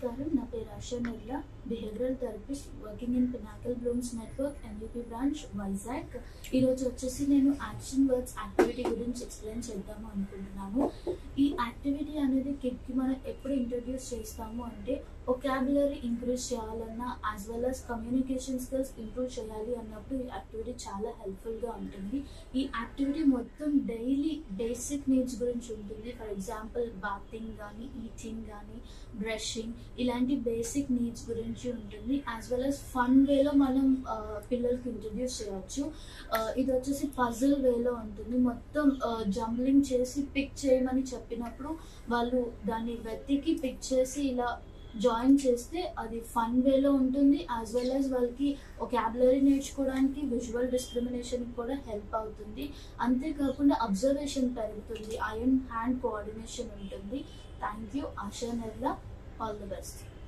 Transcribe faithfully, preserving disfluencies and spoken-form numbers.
నమస్కారం, నా పేరు Asha Nirla, behavioural therapist working in Pinnacle Blooms network MUP branch Vizag. ఈరోజు వచ్చేసి నేను యాక్షన్ వర్డ్స్ యాక్టివిటీ గురించి ఎక్స్ప్లెయిన్ చేద్దాము అనుకుంటున్నాను. ఈ యాక్టివిటీ అనేది కిడ్కి మనం ఎప్పుడు ఇంట్రడ్యూస్ చేస్తాము అంటే వొకాబులరీ ఇంక్రీజ్ చేయాలన్నా as well as communication skills improve చేయాలి అన్నప్పుడు ఈ యాక్టివిటీ చాలా హెల్ప్ఫుల్గా ఉంటుంది. ఈ యాక్టివిటీ మొత్తం డైలీ బేసిక్ నీడ్స్ గురించి ఉంటుంది. ఫర్ ఎగ్జాంపుల్ బాతింగ్ కానీ, ఈటింగ్ కానీ, బ్రషింగ్, ఇలాంటి బేసిక్ నీడ్స్ గురించి ఉంటుంది. యాజ్ వెల్ యాజ్ ఫన్ వేలో మనం పిల్లలకి ఇంట్రడ్యూస్ చేయవచ్చు. ఇది వచ్చేసి పజిల్ వేలో ఉంటుంది. మొత్తం జంబ్లింగ్ చేసి పిక్ చేయమని చెప్పినప్పుడు వాళ్ళు దాన్ని వెతికి పిక్ చేసి ఇలా జాయిన్ చేస్తే అది ఫన్ వేలో ఉంటుంది. యాజ్ వెల్ యాజ్ వాళ్ళకి వొకాబులరీ నేర్చుకోవడానికి, విజువల్ డిస్క్రిమినేషన్కి కూడా హెల్ప్ అవుతుంది. అంతేకాకుండా అబ్జర్వేషన్ పెరుగుతుంది, ఐ అండ్ హ్యాండ్ కోఆర్డినేషన్ ఉంటుంది. Thank you Asha Nirla. All the best.